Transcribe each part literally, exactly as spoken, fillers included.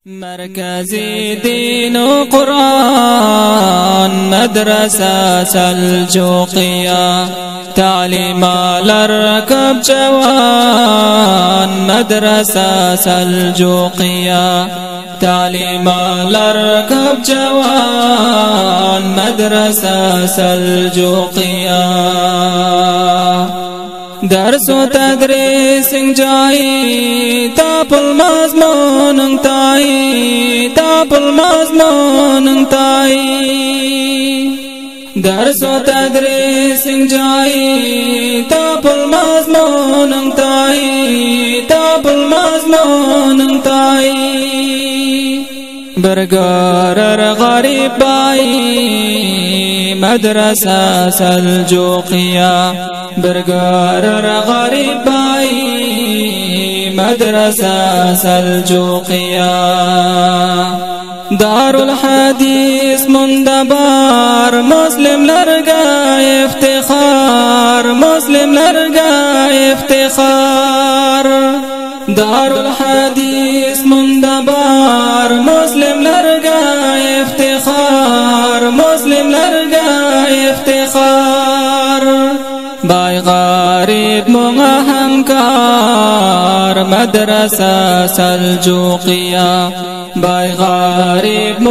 مركزي دين وقرآن مدرسة سلجوقية تعليم على الركب جوان مدرسة سلجوقية تعليم على الركب جوان مدرسة سلجوقية درس و تدريس جاي تاب المضمون انتاي تاب المضمون انتاي درس و تدريس جاي تاب المضمون انتاي تاب المضمون انتاي برقرر غريب باي مدرسة سلجوقية برقرر غريب باي مدرسة سلجوقية دار الحديث مندبار مسلم لرقى افتخار مسلم لرقى افتخار دار الحديث مندبار مسلم لرقى افتخار مسلم لرقى افتخار باي غريب مغهنكار مدرسة سلجوقية باي غريب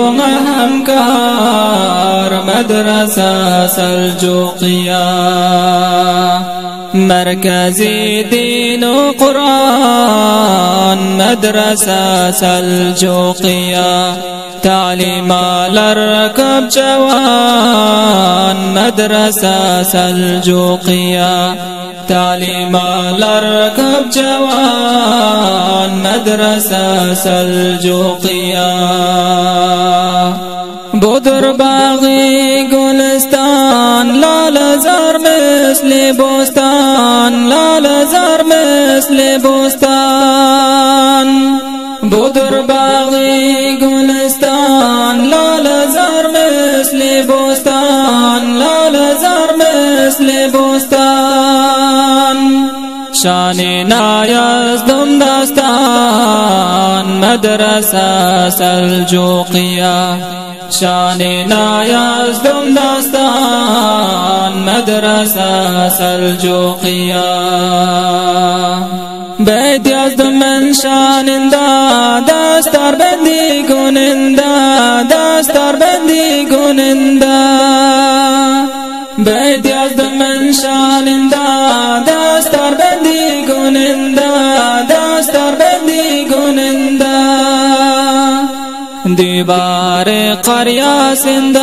مغهنكار مدرسة سلجوقية مركزي دين وقرآن مدرسة سلجوقية تعليم على الركب جوان مدرسة سلجوقية تعليم على الركب جوان مدرسة سلجوقية بدر باغي گلستان لا لزار مثل بوستان لا لزار مثل بوستان بدر باغي گلستان لا لزار مثل بوستان لا لزار مثل بوستان شان نایزدم داستان مدرسة سلجوقية شان نایزدم داستان مدرسة سلجوقية بيت يزدم من شان دا دستار بندي كنندا دستار بندي كنندا بيت يزدم من شان دا دستار بندي كنندا دستار بندي كنندا ديبار قرية سندا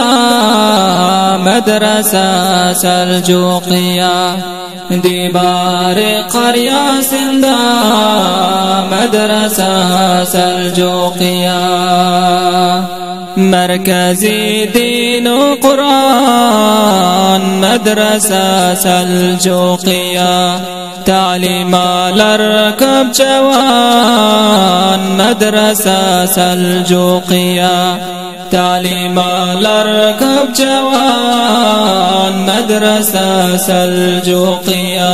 مدرسة سلجوقية ديبار قرية سندا مدرسة سلجوقية مركزي دين وقرآن مدرسة سلجوقية تعليم على الركب جوان مدرسة سلجوقية تعليم على الركب جوان مدرسة سلجوقية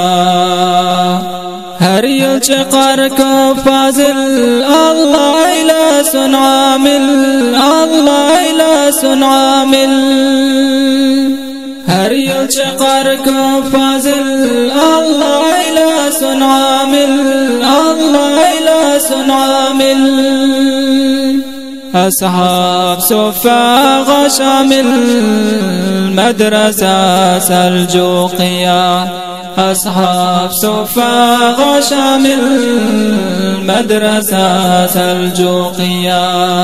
هر يلشقر كفازل الله إلى سنعامل الله إلى سنعامل هر يلشقر كفازل الله إلى سنعامل الله إلى سنعامل أصحاب صفا غشامل مدرسة سلجوقية أصحاب صفا غشامل مدرسة سلجوقية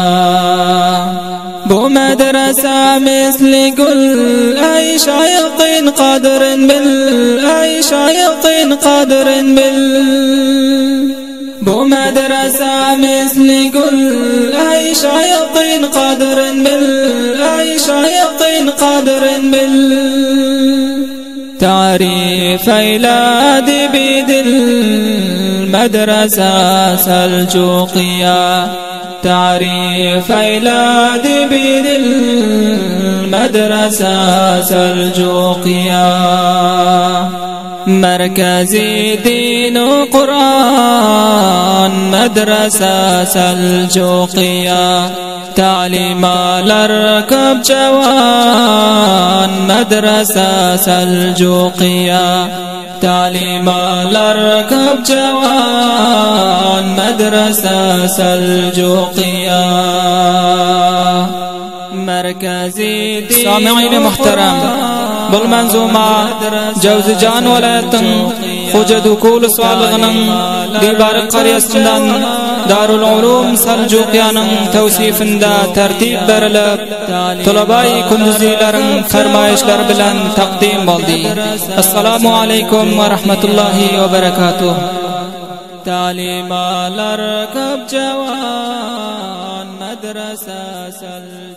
بو مدرسة مثل كل أي شيق قدر بال أي شيق قدر بال بو مدرسة مثل كل أي شيق قدر بال أي شيق قدر بال تعريف إلى بيد المدرسة سلجوقية تعريف إلى بيد المدرسة سلجوقية مركزي دين وقرآن مدرسة سلجوقية تعليم الأركب جوان مدرسة سلجوقية تعليم الأركب جوان مدرسة سلجوقية مركزي دين سامعين محترم بالمنظومة جوز جان ولاتن خوجد كول صالغنن ديبار قرية سندان دار العلوم سلجوقيانن توصيفندا ترتيب برلب طلباء كندوزيلرن فرمايشلر بلن تقديم بولدي. السلام عليكم ورحمة الله وبركاته. تعليم الأركب جوان مدرسة سلجوقية